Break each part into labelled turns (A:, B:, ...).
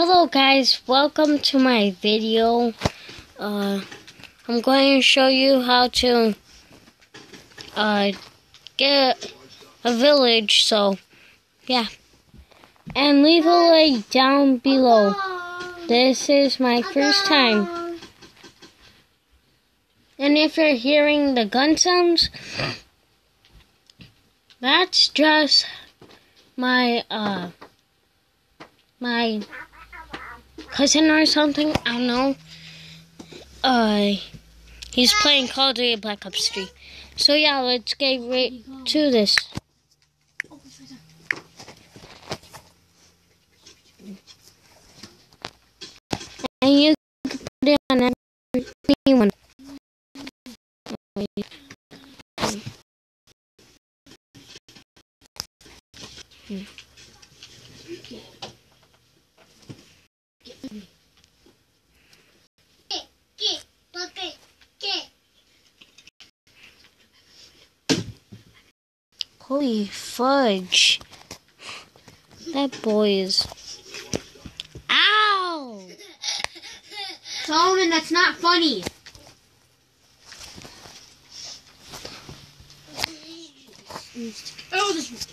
A: Hello guys, welcome to my video. I'm going to show you how to get a village, so yeah. And leave a like down below. This is my first time. And if you're hearing the gun sounds, that's just my my cousin or something, I don't know. He's playing Call of Duty Black Ops 3. So yeah, let's get right to this. And you can put it on anyone. Holy fudge. That boy is... Ow!
B: Solomon, that's not funny. Oh, this...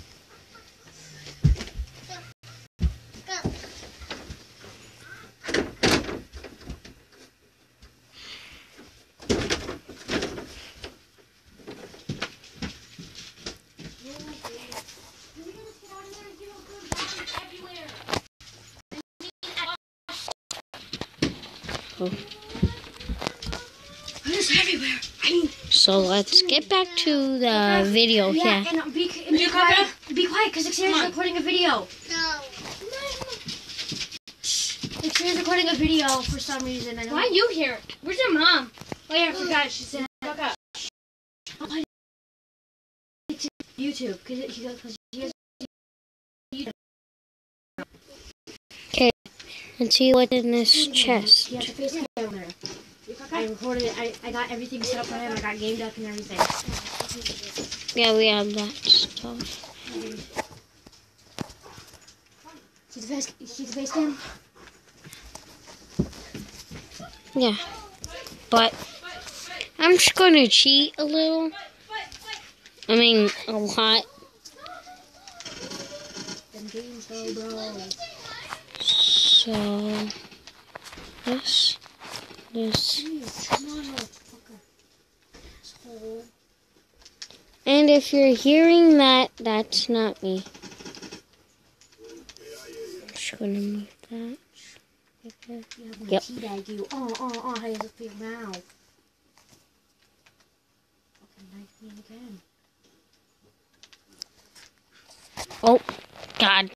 B: It's everywhere.
A: So let's get back to the video.
B: Yeah,
A: Yeah.
B: and be quiet, because Xavier's recording a video.
C: No.
B: Xavier's recording a video for some reason. I don't
C: Why are you here? Where's your mom? Oh yeah, I forgot. She said, "Fuck up."
B: It's YouTube, because he has YouTube.
A: Okay. Let's see what's in this chest.
B: He has a face cam there. I recorded it. I got everything set up for him. I got game duck and everything.
A: Yeah, we have that stuff.
B: See the face cam?
A: Yeah. But I'm just going to cheat a little. I mean, a lot.
B: Them games though, bro.
A: So, this.
B: Come on, motherfucker. Asshole.
A: And if you're hearing that, that's not me. I'm just going to move that. Yep.
B: Teabag you. How does it feel now? Fucking knife me again.
A: Oh, God.